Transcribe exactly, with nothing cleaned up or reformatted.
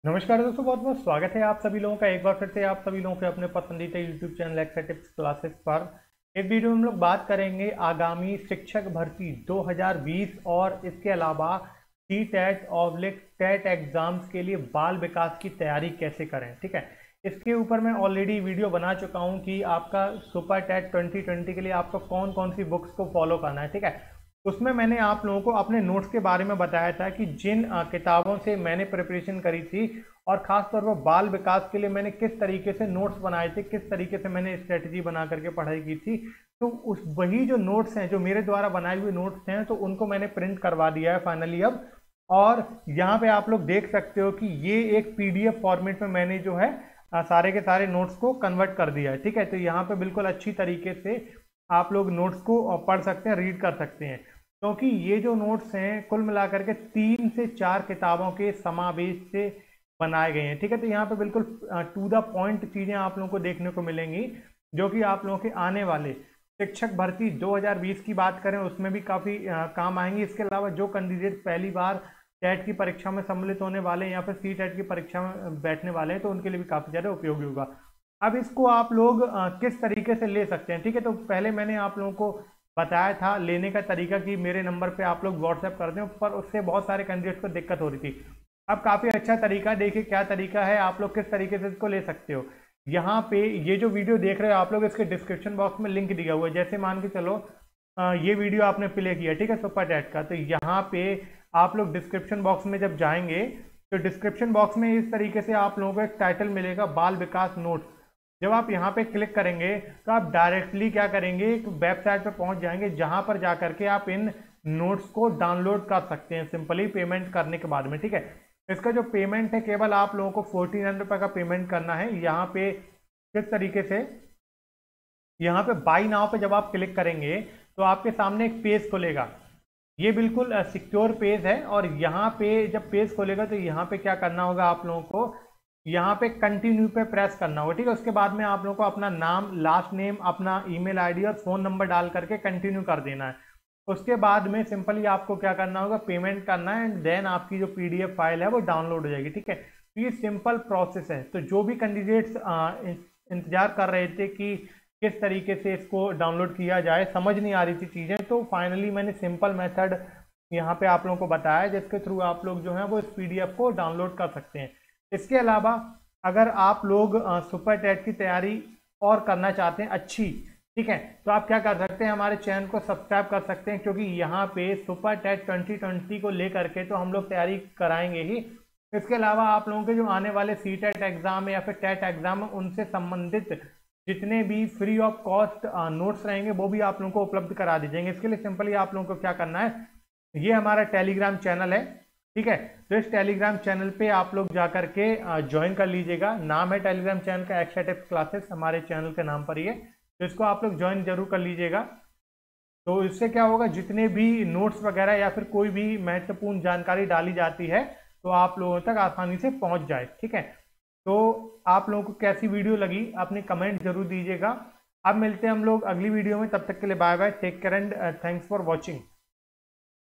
नमस्कार दोस्तों, बहुत बहुत स्वागत है आप सभी लोगों का एक बार फिर से आप सभी लोगों के अपने पसंदीदा YouTube channel extra tips classes पर। इस वीडियो में हम लोग बात करेंगे आगामी शिक्षक भर्ती दो हज़ार बीस और इसके अलावा C TET oblique TET exams के लिए बाल विकास की तैयारी कैसे करें। ठीक है, इसके ऊपर मैं ऑलरेडी वीडियो बना चुका हूं कि आपका सुपर टेट ट्वेंटी ट्वेंटी के लिए आपको कौन कौन सी बुक्स को फॉलो करना है। ठीक है, उसमें मैंने आप लोगों को अपने नोट्स के बारे में बताया था कि जिन किताबों से मैंने प्रिपरेशन करी थी और ख़ास तौर पर बाल विकास के लिए मैंने किस तरीके से नोट्स बनाए थे, किस तरीके से मैंने स्ट्रेटजी बना करके पढ़ाई की थी, तो उस वही जो नोट्स हैं, जो मेरे द्वारा बनाए हुए नोट्स हैं, तो उनको मैंने प्रिंट करवा दिया है फाइनली अब। और यहाँ पे आप लोग देख सकते हो कि ये एक पीडीएफ फॉर्मेट में मैंने जो है सारे के सारे नोट्स को कन्वर्ट कर दिया है। ठीक है, तो यहाँ पे बिल्कुल अच्छी तरीके से आप लोग नोट्स को पढ़ सकते हैं, रीड कर सकते हैं, क्योंकि ये जो नोट्स हैं कुल मिलाकर के तीन से चार किताबों के समावेश से बनाए गए हैं। ठीक है, तो यहाँ पे बिल्कुल टू द पॉइंट चीज़ें आप लोगों को देखने को मिलेंगी जो कि आप लोगों के आने वाले शिक्षक भर्ती दो हज़ार बीस की बात करें उसमें भी काफ़ी काम आएंगी। इसके अलावा जो कैंडिडेट पहली बार टेट की परीक्षा में सम्मिलित होने वाले हैं या फिर सी टेट की परीक्षा में बैठने वाले हैं, तो उनके लिए भी काफ़ी ज़्यादा उपयोगी होगा। अब इसको आप लोग किस तरीके से ले सकते हैं। ठीक है, तो पहले मैंने आप लोगों को बताया था लेने का तरीका कि मेरे नंबर पे आप लोग व्हाट्सएप कर दें, पर उससे बहुत सारे कैंडिडेट्स को दिक्कत हो रही थी। अब काफ़ी अच्छा तरीका, देखिए क्या तरीका है, आप लोग किस तरीके से इसको ले सकते हो। यहाँ पे ये जो वीडियो देख रहे हो आप लोग, इसके डिस्क्रिप्शन बॉक्स में लिंक दिया हुआ है। जैसे मान के चलो आ, ये वीडियो आपने प्ले किया, ठीक है, सुपर टेट का, तो यहाँ पे आप लोग डिस्क्रिप्शन बॉक्स में जब जाएंगे तो डिस्क्रिप्शन बॉक्स में इस तरीके से आप लोगों को एक टाइटल मिलेगा, बाल विकास नोट्स। जब आप यहाँ पे क्लिक करेंगे तो आप डायरेक्टली क्या करेंगे, एक वेबसाइट पे पहुँच जाएंगे जहाँ पर जा करके आप इन नोट्स को डाउनलोड कर सकते हैं सिंपली पेमेंट करने के बाद में। ठीक है, इसका जो पेमेंट है केवल आप लोगों को फोर्टीन हंड्रेड रुपये का पेमेंट करना है। यहाँ पे किस तरीके से, यहाँ पे बाई नाउ पे जब आप क्लिक करेंगे तो आपके सामने एक पेज खुलेगा। ये बिल्कुल सिक्योर पेज है और यहाँ पे जब पेज खोलेगा तो यहाँ पे क्या करना होगा, आप लोगों को यहाँ पे कंटिन्यू पे प्रेस करना होगा। ठीक है, उसके बाद में आप लोगों को अपना नाम, लास्ट नेम, अपना ईमेल आईडी और फोन नंबर डाल करके कंटिन्यू कर देना है। उसके बाद में सिंपली आपको क्या करना होगा, पेमेंट करना है, एंड देन आपकी जो पीडीएफ फाइल है वो डाउनलोड हो जाएगी। ठीक है, तो ये सिंपल प्रोसेस है। तो जो भी कैंडिडेट्स इंतजार कर रहे थे कि किस तरीके से इसको डाउनलोड किया जाए, समझ नहीं आ रही थी चीज़ें, तो फाइनली मैंने सिंपल मेथड यहाँ पे आप लोगों को बताया जिसके थ्रू आप लोग जो है वो इस पीडीएफ को डाउनलोड कर सकते हैं। इसके अलावा अगर आप लोग सुपर टेट की तैयारी और करना चाहते हैं अच्छी, ठीक है, तो आप क्या कर सकते हैं, हमारे चैनल को सब्सक्राइब कर सकते हैं, क्योंकि यहाँ पे सुपर टेट ट्वेंटी ट्वेंटी को लेकर के तो हम लोग तैयारी कराएंगे ही। इसके अलावा आप लोगों के जो आने वाले सी टेट एग्जाम या फिर टेट एग्जाम उनसे संबंधित जितने भी फ्री ऑफ कॉस्ट नोट्स रहेंगे वो भी आप लोगों को उपलब्ध करा दी जाएंगे। इसके लिए सिंपली आप लोगों को क्या करना है, ये हमारा टेलीग्राम चैनल है। ठीक है, तो इस टेलीग्राम चैनल पे आप लोग जा करके ज्वाइन कर लीजिएगा। नाम है टेलीग्राम चैनल का एक्स्ट्रा टिप्स क्लासेस, हमारे चैनल के नाम पर ही है, तो इसको आप लोग ज्वाइन जरूर कर लीजिएगा। तो इससे क्या होगा, जितने भी नोट्स वगैरह या फिर कोई भी महत्वपूर्ण जानकारी डाली जाती है तो आप लोगों तक आसानी से पहुंच जाए। ठीक है, तो आप लोगों को कैसी वीडियो लगी अपने कमेंट जरूर दीजिएगा। अब मिलते हैं हम लोग अगली वीडियो में, तब तक के लिए bye bye, take care and thanks for watching.